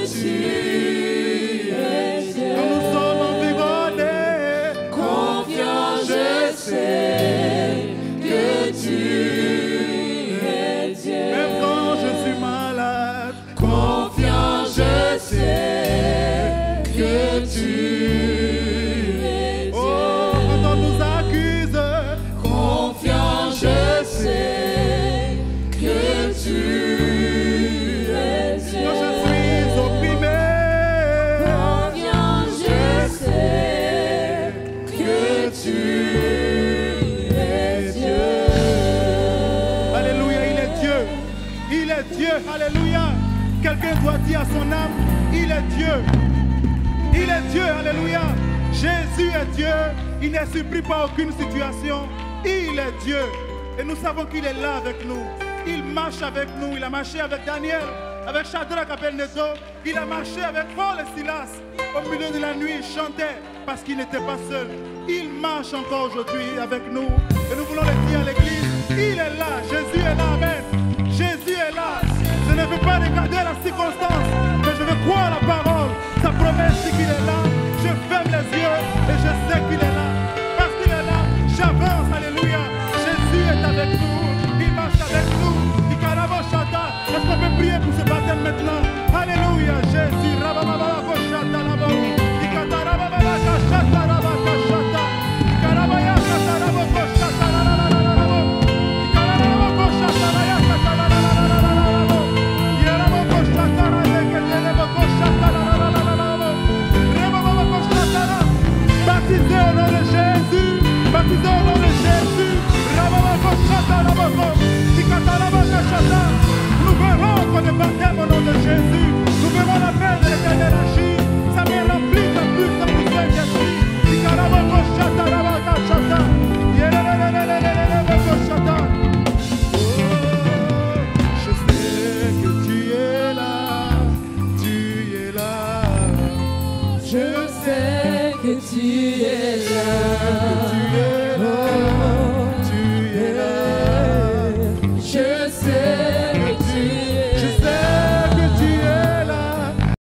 Alléluia. Quelqu'un doit dire à son âme, il est Dieu. Il est Dieu, alléluia. Jésus est Dieu. Il ne supplie pas aucune situation. Il est Dieu. Et nous savons qu'il est là avec nous. Il marche avec nous. Il a marché avec Daniel, avec Shadrach, Abednego. Il a marché avec Paul et Silas. Au milieu de la nuit, il chantait parce qu'il n'était pas seul. Il marche encore aujourd'hui avec nous. Et nous voulons le dire à l'église. Il est là. Jésus est là. Amen. Jésus est là. Je ne veux pas regarder la circonstance, mais je veux croire la parole. Sa promesse dit qu'il est là. Je ferme les yeux et je sais qu'il est là. Parce qu'il est là, j'avance. Alléluia. Jésus est avec nous. Il marche avec nous. Il carabo chata. Est-ce qu'on peut prier pour ce baptême maintenant? Alléluia. Jésus. Rabababa chata labo. Il katarababa chata rabaka chata. Il karabaya chata raboko chata la la la la la la. Il karaboko chata la ya chata la la la la la la. Baptisé au nom de Jésus, baptisé au nom de Jésus. Nous verrons qu'on est baptême au nom de Jésus. Nous verrons la paix de l'éternel agir. Ça vient remplir de plus de Saint-Esprit. Je sais que tu es là, tu es là.